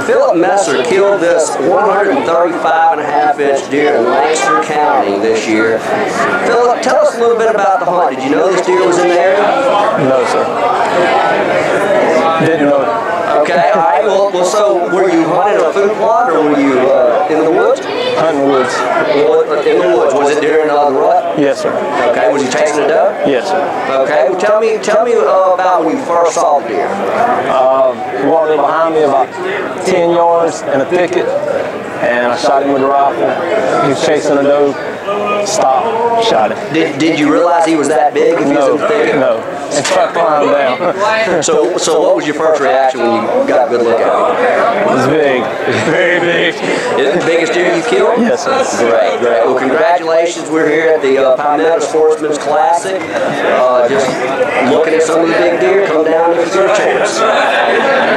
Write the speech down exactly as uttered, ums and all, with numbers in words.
Philip Messer killed this one hundred thirty-five and a half inch deer in Lancaster County this year. Philip, tell us a little bit about the hunt. Did you know this deer was in the area? No, sir. Didn't know it. Okay, all right. Well, well, so were you hunting a food plot or were you uh, in the woods? Hunting woods. In the woods. Was it during uh, the rut? Yes, sir. Okay. Was he chasing a doe? Yes, sir. Okay. Well, tell me, tell me uh, about when you first saw the deer. Um, he walked in behind me about ten yards in a thicket, and I shot him with a rifle. He was chasing a doe. Stopped. Shot him. Did Did you realize he was that big? If no. he was in the thicket? No. And tried to climb down. so, so what was your first reaction when you got a good look at him? It was big. Very big. Is it the biggest deer you killed? Yes, sir. Great, great. Well, congratulations. We're here at the uh, Palmetto Sportsman's Classic. Uh, just looking at some of the big deer. Come down if you get a chance.